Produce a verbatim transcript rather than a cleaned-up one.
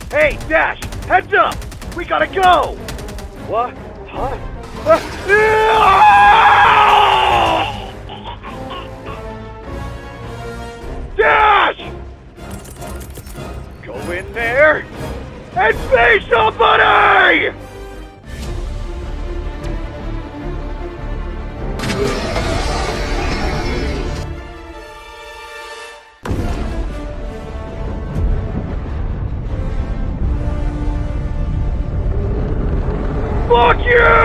Hey, Dash! Heads up! We gotta go! What? Huh? Dash! Go in there and be somebody! Fuck you!